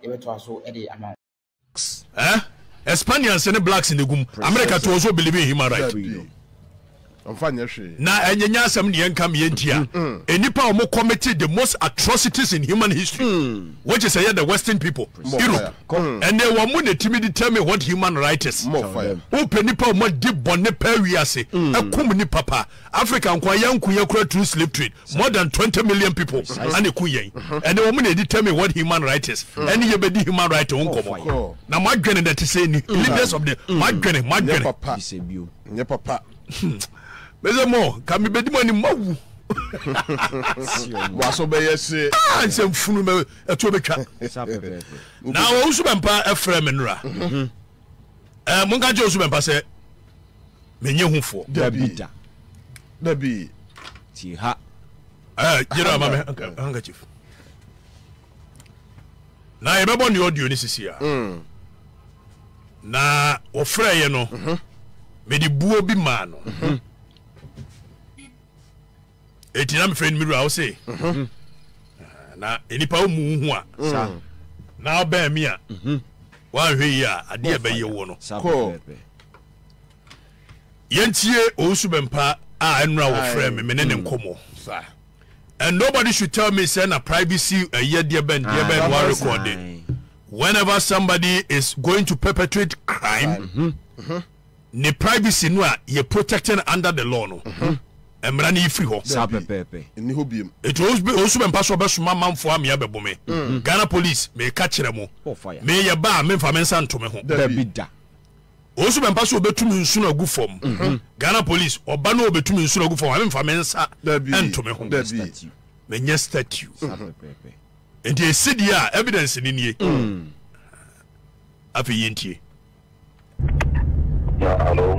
ebeto aso ede amount Spaniards and the blacks in the gum. America to also believe in human rights. Na enyanya asem ne enkam yentia enipa mo committed the most atrocities in human history which is the western people Europe and they were more to determine what human right is who penipa mo di bonne pa wiase akum ni papa Africa nkwa yankuya kura through slave trade more than 20 million people and ekuyen and they were more determine what human right is and ye be di human right onkomo na madwene that say ni leaders of the madwene papa Meze mo kami bedi mo ni mawu waso be yesi ansem funu me eto betwa na Owusu Bempah efrem nra monka je Owusu Bempah se menye hufo dabi ti ha jira mama hanga chief na yebebo ni audio ni sisi ya na ofre ye no me di buo bi ma no eti na me friend miru a say na enipa omu hu a na oba mi a wa hwe ya ade e be ye wo no yentie Owusu Bempah a enra wo friend me ne nkomo and nobody should tell me say na privacy a year dear ben wa recording whenever somebody is going to perpetrate crime ne privacy no a ye protected under the law no emra na ifri ho sapepepe ni ho biem it Owusu Bempah so be soma manfo am ya bebo me Ghana police me ka kire mo me ye ba me mfa me nsa ntome ho dabida Owusu Bempah so betumi nsu na gu fom Ghana police oba no betumi nsu na gu fom me mfa me nsa ntome ho me nya statue sapepepe and the city evidence ni nie afi yentie hello.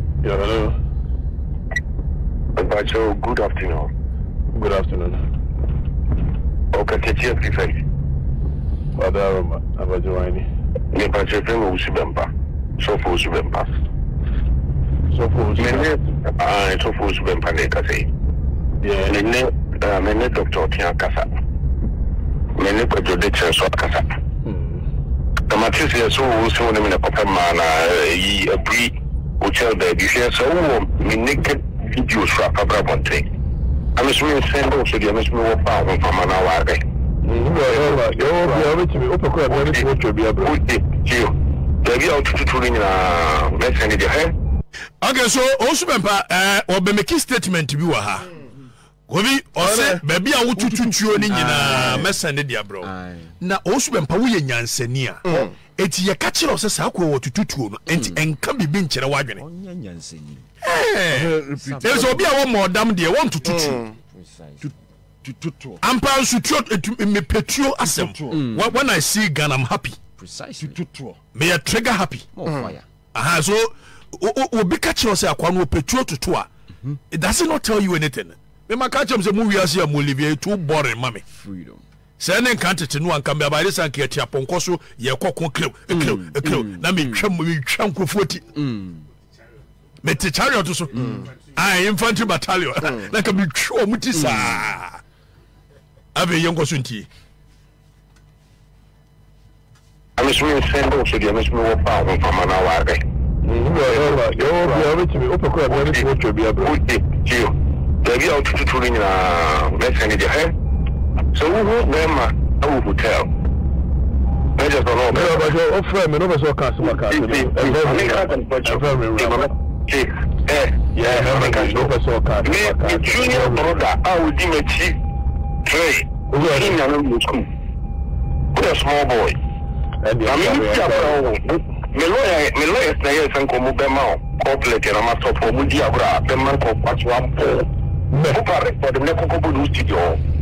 Bacho, good afternoon. Good afternoon. Okatakyie Afrifa. Wadaroma abajwani. Me bacho friend Owusu Bempah. So for Owusu Bempah. So for Owusu Bempah ne ka say. Yeah. Me doctor Tian kasa. Me ne kwadwo de chenso kasa. Tomatis ye so Owusu ne me na papa man yi abri o sheldon bi hwe so me naked videos for Papa Bonte. I'm just going to send also the MS more power from an hour. Okay, so Owusu Bempah or be making statement to be ha. Gobi o say baby a wotututuo ni nyina mesende dia bro. Na Owusu Bempah wo ye nyansani a. Eti ye ka kire o say sa ko wotututuo no enti enka bibi nkire wadwene. Onya nyansani. There's a be a one more damn dear want to tutu. I'm proud to me petro asem. When I see Ghana, I'm happy. Precisely. May I trigger happy. More fire. So be catch us a quano petro to tour. It does not tell you anything. Me ma catch the movie as you Molivia too boring, mommy. Freedom. Sending country to no one can be by this and get your poncoso, your cocoa club, a club. Now me chum 40. Mete chariot so infantry battalion like a big show mutisa ave yongo sunti I'm just going to send also the MS more power from an hour. Okay, there out to messenger here. So who them hotel? I just don't know. Junior brother, I will do my chief trade. In a school. Put a small boy. I mean, my lawyer says, Uncle Mubema, corporate and a master for Mudiabra, the man called Pachwam. For the Neco studio.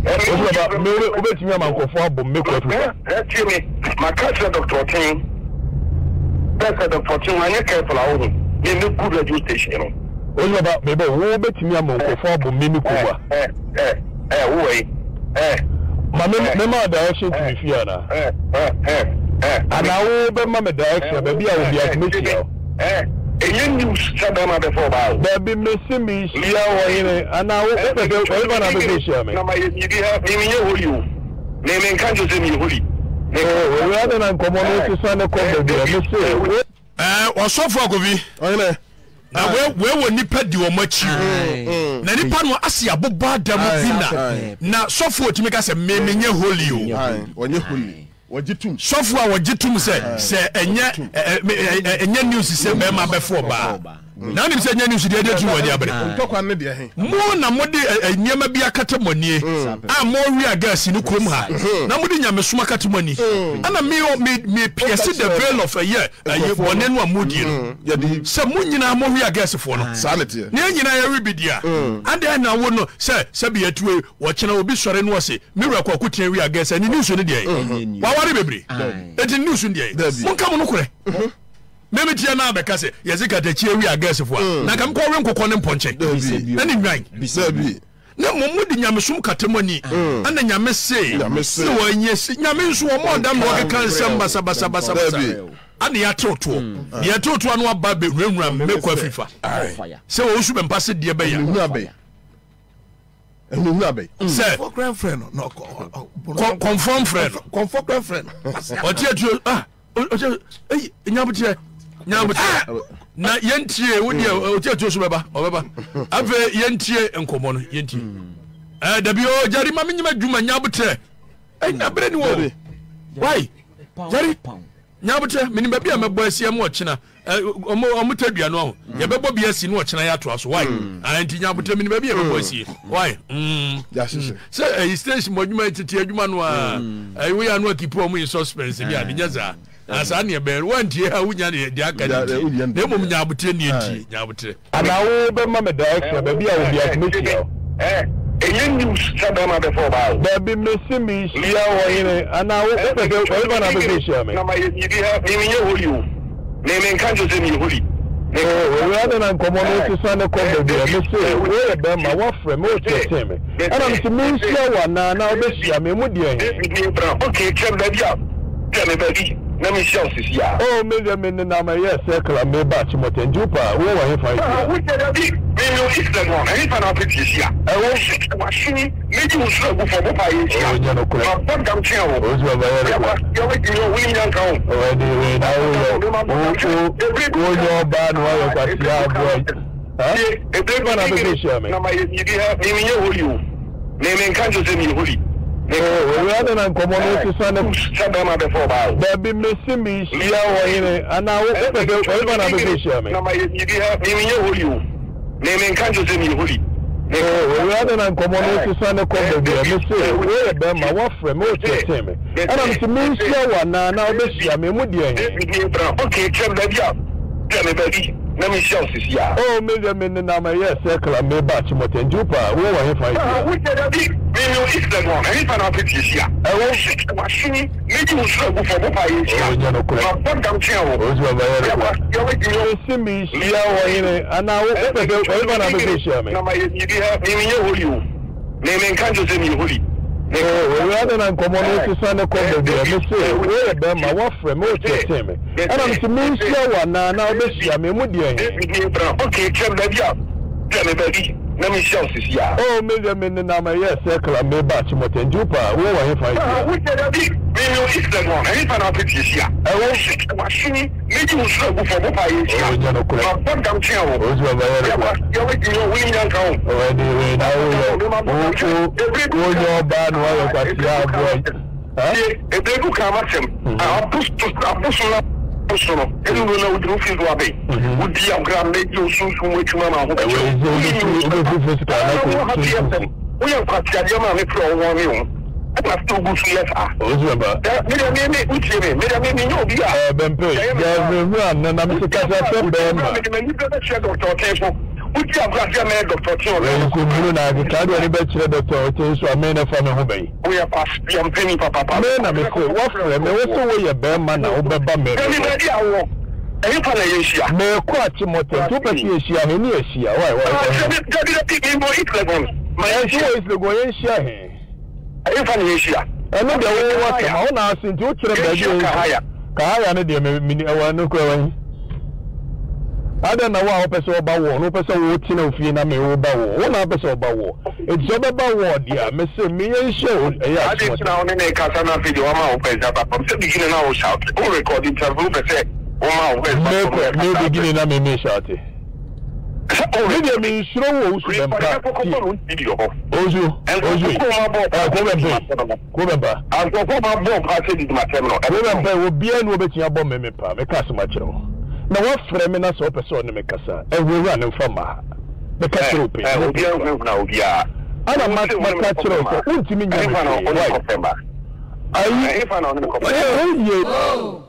My cousin, Dr. King, that's the fortune. I ain't careful. You look good radio station. What about maybe who bet me among the four Mimikuba? Mamma direction to the Fiona. And I will be Mamma direction, maybe I will be admitted. You knew Sabana before. There be missing me here, and I will ever go to the show. You have you. Naming can't you see me holy. we are the community son of Congo. Osofo agobi. Na we woni padi o machi. Na nipa no ase aboba da mu bina. Na sofo otimi ka se menye holy o. Onye holy. Wajitum. Sofo a wajitum se enye news se be ma befo ba. Na nim se enye news de tu wodi abere. Ntokwa ne de he. Mo na mo de nyema bi akata monie. A mo wi gas ni krom ha. Na mo de nyamesoma akata moni. Ana me pierce the veil of a year. Wone no amodie no. Se mo nyina mo wi gas fo no. Sanity. Ne nyina ya rebidia. Ade na wo no se bi atue wo kena obi sore no se. Me wura kwa kutia wi gas ani news no de. Wa ware bebre. Eti news no de. Mo nka mo no kore. Meme tia na be kase yezika de chie wi agasefo na kam ko wen kokko ne mponche na ni nwan bisabi na mo di nyamesum katemoni ana nyame se wo anyesi nyame nso wo mo dam no ka nsem basa ana ya toto ya toto anu aba be nwura mekọ Afrifa se wo usu Bempah se de be ya enu abe se for friend no confirm friend confirm friend o tie tu nyabutie na yentie wodi o tie so beba obeba ave yentie enkomo no yentie dabio jari ma menyima dwuma nyabutie nyabre ni wo why jari nyabutie meni ba bia mebo asia mo ochina omo tadua no ho ye bebo bia asi no ochina ya to aso why anti nyabutie meni ba bia mebo asi why ya sisi say station mo dwuma tete adwuma no a we ya no akipo mo in suspense bia de nyaza asa ne be wantie ha wunya ne de aka ne mom nyabutie ne enti nyabutie ana wo be ma me direction ba bia wo bia commission enye news sada ma before ba da bi mesimi sia wo yene ana wo be wo na be sia me na ma yibi ha menye holy o ne men kan jo se mi holy we are the community son of Congo bia me say we be ma wo frɛ me o tete me ana me me sia wa na wo sia me mu de okay chem da bia chem ba bi na me sia osisia oh me na ma yes circle me ba chimote njupa wo wa he fa we tell da bi me no is the one any fan of sia wo shit machine meji wo so go for bo pa ye sia ba dam chen wo o zo ba yo we di no we nyan kan o de we na wo yo ba no wa kwa sia boy e na be sia me na ma ye di ha me nye holy o me men kan jo se mi holy we are the community son of sada ma before ba da bi mesimi sia wo yene ana wo be na be sia me na ma ye di ha me nye holy o me men kan jo se mi holy we are the community son of Congo bia me say we be ma wo frɛ me o tete me ana me sia wa na wo sia me mu de okay chem da bia chem ba bi na me sia osisia oh me na ma yes circle me ba chimote njupa wo wa he fa we tell da bi me no is the one any fan of sia wo shit machine meji wo so go for bo pa ye sia ba dam chen wo o zo ba yo we di no mesimi sia wo yene ana wo be na be sia me na ma ye di ha me nye holy o me men kan jo se mi holy we are the community son of Congo bia me say we be ma wo frɛ me o tete me ana me sia wa na wo sia me mu de okay chem da bia chem ba bi na me sia osisia oh me na ma yes circle me ba chimote njupa wo wa he fa we tell da bi me no is the one any fan of sia wo shit machine meji wo so go for bo pa ye sia ba dam chen wo o zo ba yo we di no we nyan kan o de we na wo yo ba no wa kwa sia boy e de ku ka ma chem apustu na sono enu no na udru fi do abe udi agra meji osunsun mo tuma ma ho o ye kwa tia dia ma me pro won mi o na sto gu fi esa o zo ba me uti me nyo bi a Bempah ya me na me ka sa se me ni be che doctor Tenso uti agra dia me doctor Tenso ko bulu na ka do ni be che doctor Tenso amena fa me ho bai o ya pass ya mpeni papa me na me ko wo frɛ me wo so wo ye be ma na wo be ba me ni be dia wo eyi pa na ye sia me ko achimote to pe ye sia he ni ye sia why me mo it ma ye sia is le go ye sia he eyi pa na ye sia eno de wo wa ma wo na asinti o kire ba ye ka haya ne de me ni ewa no ko ewa Ada na wa opese oba wo no opese wo ti na ofie na me wo ba wo wo na opese oba wo enti oba ba wo dia me se me yen show ya ade ti na one na kasa na video wa ma wo pesa ba pam se begin na wo shout o record interview be say o ma wo pesa me begin na me shout o video me shiro wo Owusu Bempah Owusu ko Bempah anko ko ma bo pa se di ma terminal Bempah wo bia no obetia bo me pa me ka so ma kire wo na what frame na so person me kasa everywhere na mfama me ka kire pe obi na obi a ana ma ka kire ko untimi nya me ayi ayi